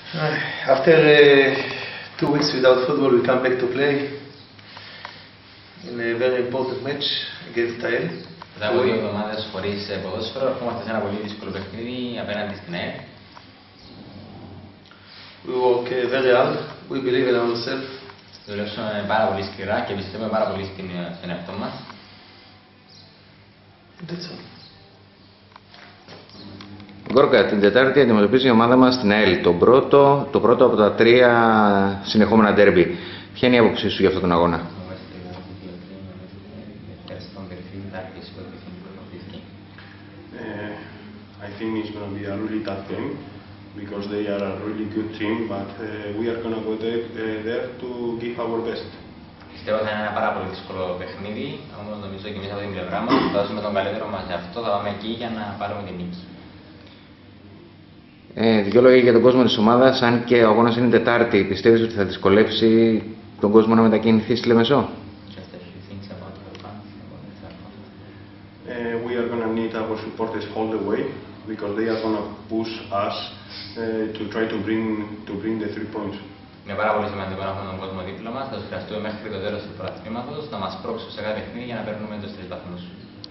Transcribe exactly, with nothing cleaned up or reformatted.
After uh, two weeks without football, we come back to play in a very important match against A E L. Μετά από δύο εβδομάδες χωρίς ποδόσφαιρο, ερχόμαστε σε ένα πολύ δύσκολο παιχνίδι απέναντι στην Α Ε Λ. We work uh, very hard. We believe in ourselves. Δουλέψαμε πάρα πολύ σκληρά και πιστεύουμε πάρα πολύ στην, στον εαυτό μας. That's all. Γκόρκα, την Τετάρτη αντιμετωπίζει η ομάδα μας στην Α Ε Λ. Το πρώτο, το πρώτο από τα τρία συνεχόμενα ντέρμπι. Ποια είναι η άποψή σου για αυτόν τον αγώνα? I think it's going to be a really tough game because they are a really good team, but uh, we are going to go there, uh, there to give our best. Πιστεύω θα είναι ένα πάρα πολύ δύσκολο παιχνίδι, όμως νομίζω και εμείς από την πλευρά μας θα δώσουμε τον καλύτερο μας σε αυτό, θα πάμε εκεί για να πάρουμε την νίκη. Ε, δύο λόγια για τον κόσμο της ομάδας, αν και ο αγώνας είναι Τετάρτη, πιστεύεις ότι θα δυσκολεύσει τον κόσμο να μετακινηθεί στη Λεμεσό? Uh, we are going to need our supporters all the way because they are going to push us uh, to try to bring to bring the three points. Είναι πάρα πολύ σημαντικό να έχουμε τον κόσμο δίπλα μας, θα τους χρειαστούμε μέχρι το τέλος του πρωταθλήματος, να μας πρόξουν σε κάθε παιχνίδι για να παίρνουμε τους τρεις βαθμούς.